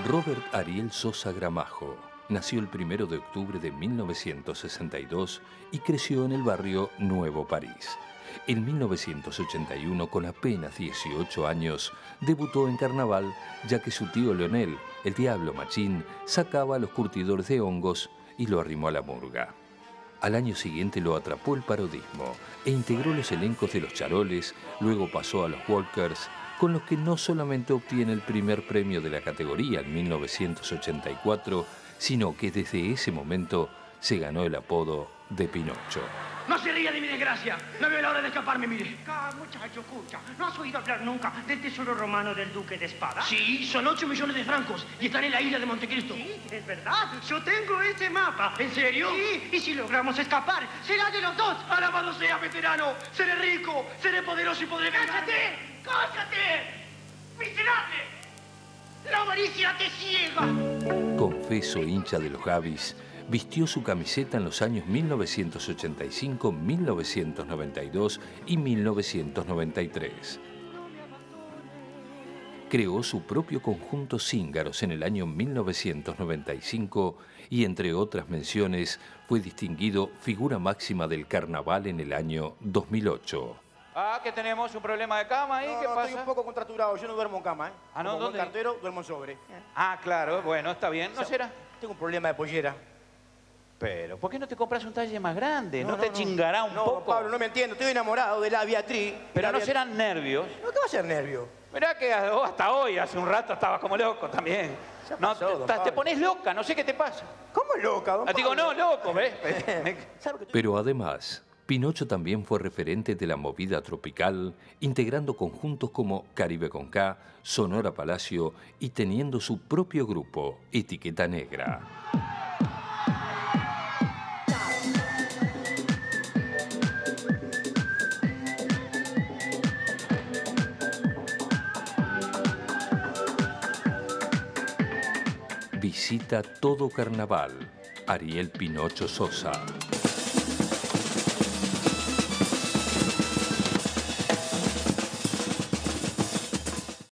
Robert Ariel Sosa Gramajo nació el 1 de octubre de 1962 y creció en el barrio Nuevo París. En 1981, con apenas 18 años, debutó en carnaval, ya que su tío Leonel, el Diablo Machín, sacaba a los curtidores de hongos y lo arrimó a la murga. Al año siguiente lo atrapó el parodismo e integró los elencos de Los Charoles, luego pasó a los Walkers, con los que no solamente obtiene el primer premio de la categoría en 1984, sino que desde ese momento se ganó el apodo de Pinocho. No se ría de mi desgracia. No veo la hora de escaparme, mire. Muchacho, escucha. ¿No has oído hablar nunca del tesoro romano del Duque de Espada? Sí, son 8 millones de francos y están en la isla de Montecristo. Sí, es verdad. Yo tengo ese mapa. ¿En serio? Sí, y si logramos escapar, será de los dos. ¡Alabado sea, veterano! ¡Seré rico! ¡Seré poderoso y podré ganar! ¡Cállate! ¡Cállate! ¡Miserable! ¡La avaricia te ciega! Confeso hincha de los Javis, vistió su camiseta en los años 1985, 1992 y 1993. Creó su propio conjunto Cíngaros en el año 1995 y, entre otras menciones, fue distinguido figura máxima del carnaval en el año 2008. Ah, que tenemos un problema de cama ahí, ¿qué pasa? Estoy un poco contracturado, yo no duermo en cama, ¿eh? Ah, ¿no? Como buen ¿Dónde? cartero, duermo en sobre. Ah, claro, bueno, está bien, ¿no será? Tengo un problema de pollera. Pero, ¿por qué no te compras un talle más grande? ¿No te chingará un poco? No, Pablo, no me entiendo, estoy enamorado de la Beatriz. Pero no serán nervios. No, ¿qué va a ser nervio? Mirá que hasta hoy, hace un rato, estabas como loco también. No, pasó, don te Pablo. pones loca, no sé qué te pasa. ¿Cómo es loca, don Digo, Pablo? no, loco, ¿ves? Pero además, Pinocho también fue referente de la movida tropical, integrando conjuntos como Caribe con K, Sonora Palacio y teniendo su propio grupo, Etiqueta Negra. Visita todo carnaval. Ariel Pinocho Sosa.